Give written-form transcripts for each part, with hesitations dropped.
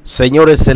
Señores,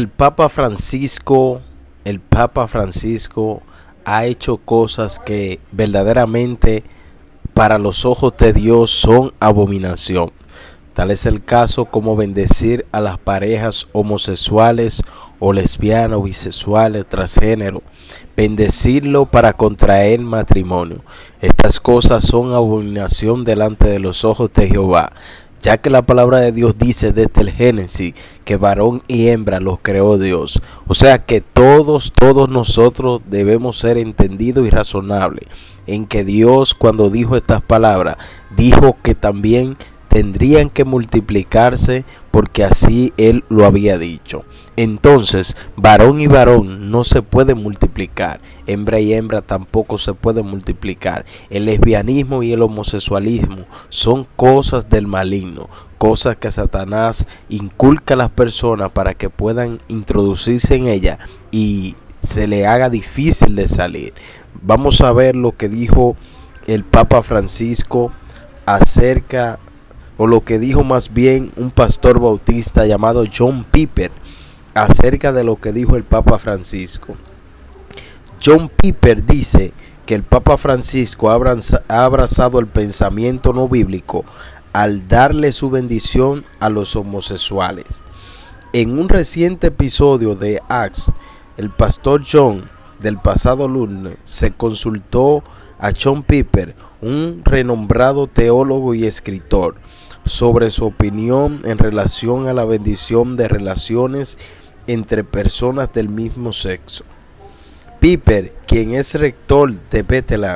el Papa Francisco ha hecho cosas que verdaderamente para los ojos de Dios son abominación. Tal es el caso como bendecir a las parejas homosexuales o lesbianas o bisexuales, transgénero, bendecirlo para contraer matrimonio. Estas cosas son abominación delante de los ojos de Jehová, ya que la palabra de Dios dice desde el Génesis que varón y hembra los creó Dios. O sea que todos nosotros debemos ser entendidos y razonables en que Dios, cuando dijo estas palabras, dijo que también tendrían que multiplicarse porque así Él lo había dicho. Entonces, varón y varón no se pueden multiplicar, hembra y hembra tampoco se pueden multiplicar. El lesbianismo y el homosexualismo son cosas del maligno, cosas que Satanás inculca a las personas para que puedan introducirse en ella y se le haga difícil de salir. Vamos a ver lo que dijo el Papa Francisco acerca, o lo que dijo más bien un pastor bautista llamado John Piper acerca de lo que dijo el Papa Francisco. John Piper dice que el Papa Francisco ha abrazado el pensamiento no bíblico al darle su bendición a los homosexuales. En un reciente episodio de Acts, el pastor John del pasado lunes se consultó a John Piper, un renombrado teólogo y escritor, sobre su opinión en relación a la bendición de relaciones entre personas del mismo sexo. Piper, quien es rector de Bethlehem,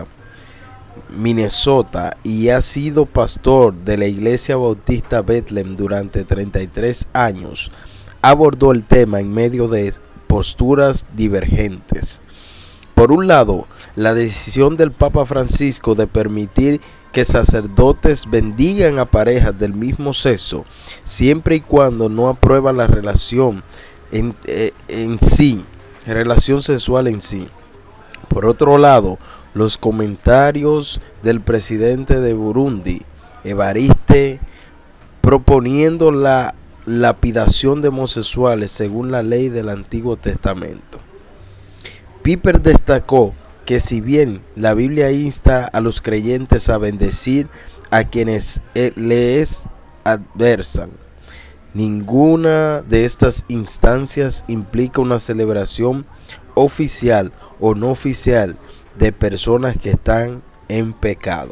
Minnesota, y ha sido pastor de la Iglesia Bautista Bethlehem durante 33 años, abordó el tema en medio de posturas divergentes. Por un lado, la decisión del Papa Francisco de permitir que sacerdotes bendigan a parejas del mismo sexo, siempre y cuando no aprueban la relación relación sexual en sí. Por otro lado, los comentarios del presidente de Burundi, Evariste, proponiendo la lapidación de homosexuales según la ley del Antiguo Testamento. Piper destacó que si bien la Biblia insta a los creyentes a bendecir a quienes les adversan, ninguna de estas instancias implica una celebración oficial o no oficial de personas que están en pecado.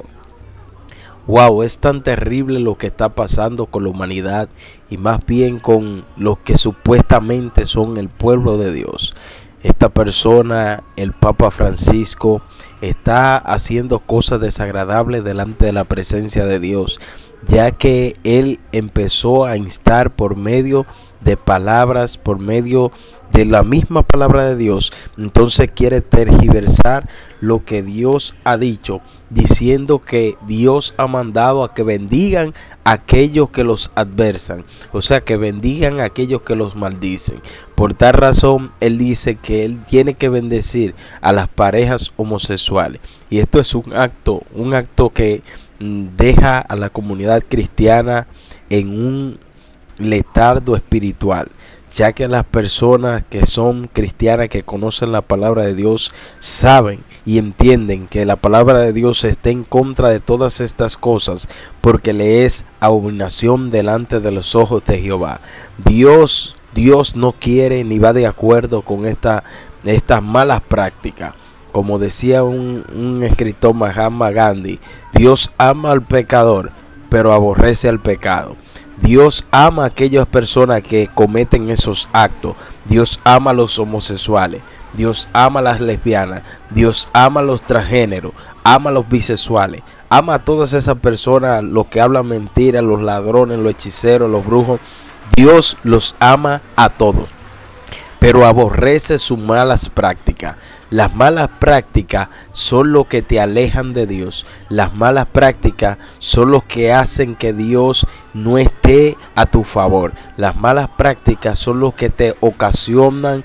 Wow, es tan terrible lo que está pasando con la humanidad y más bien con los que supuestamente son el pueblo de Dios. Esta persona, el Papa Francisco, está haciendo cosas desagradables delante de la presencia de Dios, ya que él empezó a instar por medio de palabras, por medio de la misma palabra de Dios. Entonces quiere tergiversar lo que Dios ha dicho, diciendo que Dios ha mandado a que bendigan a aquellos que los adversan, o sea, que bendigan a aquellos que los maldicen. Por tal razón, él dice que él tiene que bendecir a las parejas homosexuales, y esto es un acto que deja a la comunidad cristiana en un letargo espiritual, ya que las personas que son cristianas, que conocen la palabra de Dios, saben y entienden que la palabra de Dios está en contra de todas estas cosas, porque le es abominación delante de los ojos de Jehová. Dios no quiere ni va de acuerdo con estas malas prácticas. Como decía un escritor, Mahatma Gandhi, Dios ama al pecador, pero aborrece al pecado. Dios ama a aquellas personas que cometen esos actos. Dios ama a los homosexuales. Dios ama a las lesbianas. Dios ama a los transgéneros. Ama a los bisexuales. Ama a todas esas personas, los que hablan mentiras, los ladrones, los hechiceros, los brujos. Dios los ama a todos, pero aborrece sus malas prácticas. Las malas prácticas son lo que te alejan de Dios. Las malas prácticas son lo que hacen que Dios no esté a tu favor. Las malas prácticas son lo que te ocasionan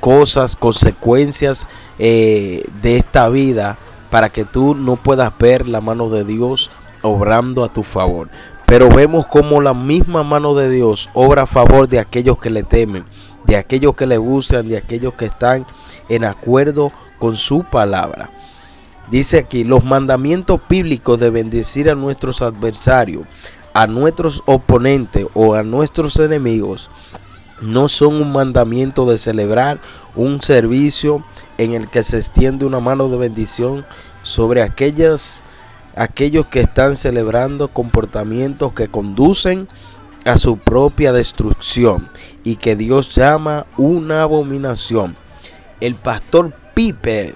consecuencias de esta vida, para que tú no puedas ver la mano de Dios obrando a tu favor. Pero vemos como la misma mano de Dios obra a favor de aquellos que le temen, de aquellos que le buscan, de aquellos que están en acuerdo con su palabra. Dice aquí, los mandamientos bíblicos de bendecir a nuestros adversarios, a nuestros oponentes o a nuestros enemigos, no son un mandamiento de celebrar un servicio en el que se extiende una mano de bendición sobre aquellos que están celebrando comportamientos que conducen a su propia destrucción y que Dios llama una abominación. El pastor Piper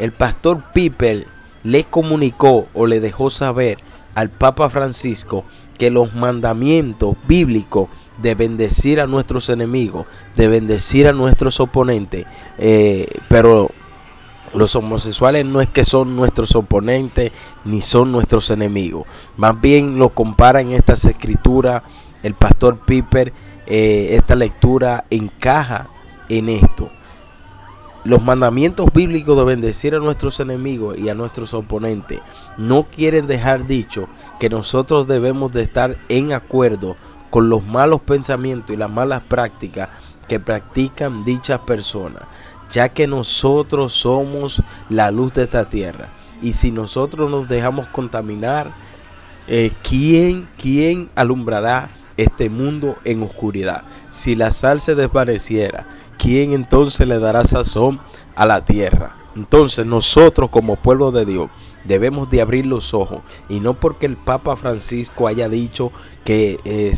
le comunicó o le dejó saber al Papa Francisco que los mandamientos bíblicos de bendecir a nuestros enemigos, de bendecir a nuestros oponentes, pero los homosexuales no es que son nuestros oponentes ni son nuestros enemigos, más bien lo compara en estas escrituras el pastor Piper. Esta lectura encaja en esto. Los mandamientos bíblicos de bendecir a nuestros enemigos y a nuestros oponentes no quieren dejar dicho que nosotros debemos de estar en acuerdo con los malos pensamientos y las malas prácticas que practican dichas personas, ya que nosotros somos la luz de esta tierra. Y si nosotros nos dejamos contaminar, ¿quién alumbrará este mundo en oscuridad? Si la sal se desvaneciera, ¿quién entonces le dará sazón a la tierra? Entonces nosotros como pueblo de Dios debemos de abrir los ojos, y no porque el Papa Francisco haya dicho que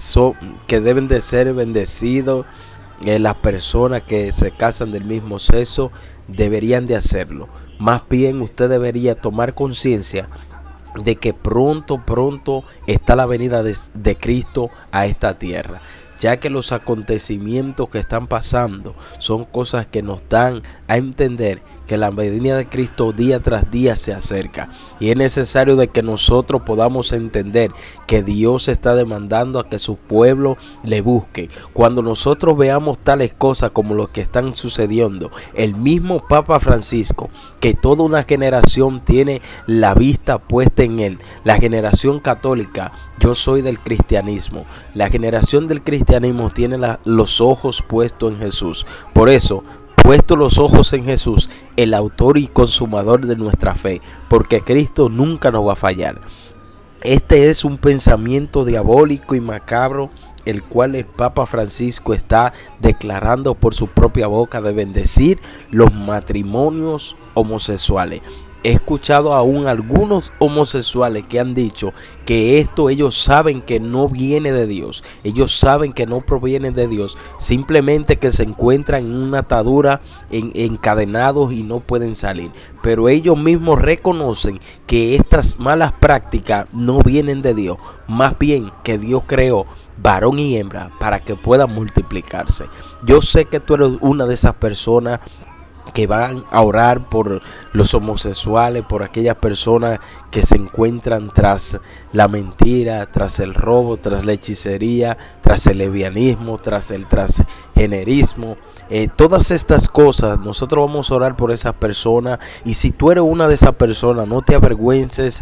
deben de ser bendecidos las personas que se casan del mismo sexo, deberían de hacerlo. Más bien usted debería tomar conciencia de que pronto está la venida de Cristo a esta tierra, ya que los acontecimientos que están pasando son cosas que nos dan a entender que la venida de Cristo día tras día se acerca, y es necesario de que nosotros podamos entender que Dios está demandando a que su pueblo le busque. Cuando nosotros veamos tales cosas como lo que están sucediendo, el mismo Papa Francisco, que toda una generación tiene la vista puesta en él, la generación católica, yo soy del cristianismo, la generación del cristianismo tiene los ojos puestos en Jesús. Por eso, puesto los ojos en Jesús, el autor y consumador de nuestra fe, porque Cristo nunca nos va a fallar. Este es un pensamiento diabólico y macabro, el cual el Papa Francisco está declarando por su propia boca, de bendecir los matrimonios homosexuales. He escuchado aún algunos homosexuales que han dicho que esto ellos saben que no viene de Dios, ellos saben que no proviene de Dios, simplemente que se encuentran en una atadura, encadenados y no pueden salir. Pero ellos mismos reconocen que estas malas prácticas no vienen de Dios, más bien que Dios creó varón y hembra para que puedan multiplicarse. Yo sé que tú eres una de esas personas que van a orar por los homosexuales, por aquellas personas que se encuentran tras la mentira, tras el robo, tras la hechicería, tras el lesbianismo, tras el transgenerismo. Todas estas cosas, nosotros vamos a orar por esas personas. Y si tú eres una de esas personas, no te avergüences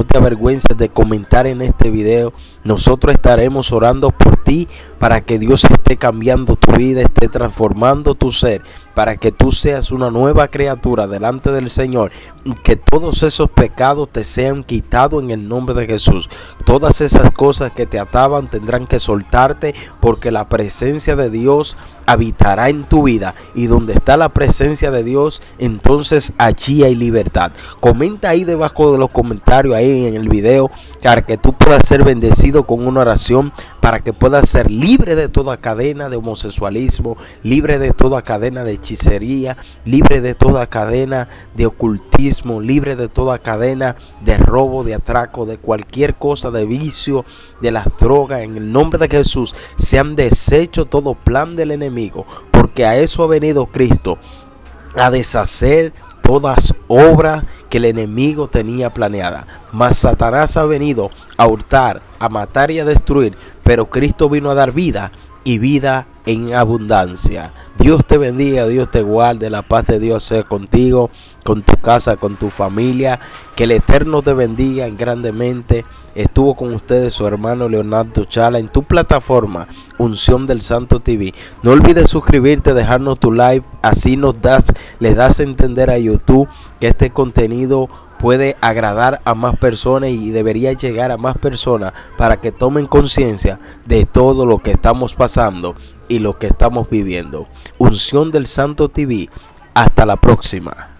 de comentar en este video. Nosotros estaremos orando por ti para que Dios esté cambiando tu vida, esté transformando tu ser, para que tú seas una nueva criatura delante del Señor, y que todos esos pecados te sean quitados en el nombre de Jesús. Todas esas cosas que te ataban tendrán que soltarte, porque la presencia de Dios habitará en tu vida, y donde está la presencia de Dios, entonces allí hay libertad. Comenta ahí debajo de los comentarios, ahí en el video, para que tú puedas ser bendecido con una oración, para que puedas ser libre de toda cadena de homosexualismo, libre de toda cadena de hechicería, libre de toda cadena de ocultismo, libre de toda cadena de robo, de atraco, de cualquier cosa, de vicio, de las drogas. En el nombre de Jesús se han deshecho todo plan del enemigo, porque a eso ha venido Cristo, a deshacer todas obras que el enemigo tenía planeada. Mas Satanás ha venido a hurtar, a matar y a destruir, pero Cristo vino a dar vida y vida en abundancia. Dios te bendiga, Dios te guarde, la paz de Dios sea contigo, con tu casa, con tu familia. Que el Eterno te bendiga grandemente. Estuvo con ustedes su hermano Leonardo Chala en tu plataforma Unción del Santo TV. No olvides suscribirte, dejarnos tu like, así le das a entender a YouTube que este contenido puede agradar a más personas y debería llegar a más personas para que tomen conciencia de todo lo que estamos pasando y lo que estamos viviendo. Unción del Santo TV. Hasta la próxima.